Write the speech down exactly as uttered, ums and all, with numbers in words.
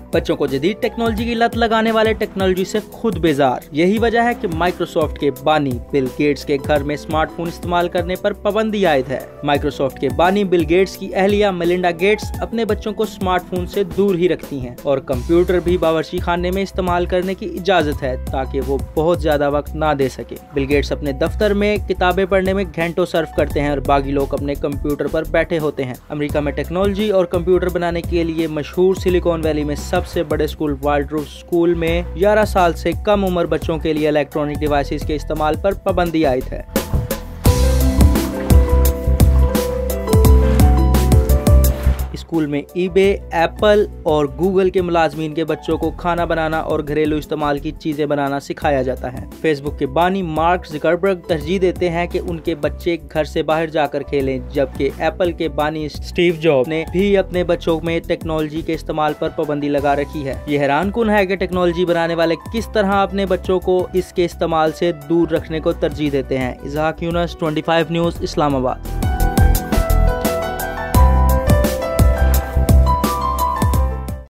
बच्चों को जदीद टेक्नोलॉजी की लत लगाने वाले टेक्नोलॉजी से खुद बेजार। यही वजह है कि माइक्रोसॉफ्ट के बानी बिल गेट्स के घर में स्मार्टफोन इस्तेमाल करने पर पाबंदी आयद है। माइक्रोसॉफ्ट के बानी बिल गेट्स की अहलिया मेलिंडा गेट्स अपने बच्चों को स्मार्टफोन से दूर ही रखती हैं और कंप्यूटर भी बावर्ची खाने में इस्तेमाल करने की इजाजत है ताकि वो बहुत ज्यादा वक्त ना दे सके। बिल गेट्स अपने दफ्तर में किताबें पढ़ने में घंटों सर्फ करते हैं और बाकी लोग अपने कंप्यूटर पर बैठे होते हैं। अमेरिका में टेक्नोलॉजी और कंप्यूटर बनाने के लिए मशहूर सिलिकॉन वैली में सबसे बड़े स्कूल वाल्ड्रोफ स्कूल में ग्यारह साल से कम उम्र बच्चों के लिए इलेक्ट्रॉनिक डिवाइसेस के इस्तेमाल पर पाबंदी आयद है। स्कूल में ईबे, एप्पल और गूगल के मुलाजमीन के बच्चों को खाना बनाना और घरेलू इस्तेमाल की चीजें बनाना सिखाया जाता है। फेसबुक के बानी मार्क ज़करबर्ग तरजीह देते हैं कि उनके बच्चे घर से बाहर जाकर खेलें, जबकि एप्पल के बानी स्टीव जॉब ने भी अपने बच्चों में टेक्नोलॉजी के इस्तेमाल पर पाबंदी लगा रखी है। ये हैरान कुन है कि टेक्नोलॉजी बनाने वाले किस तरह अपने बच्चों को इसके इस्तेमाल से दूर रखने को तरजीह देते हैं। इज़हाक यूनुस, पच्चीस न्यूज़, इस्लामाबाद।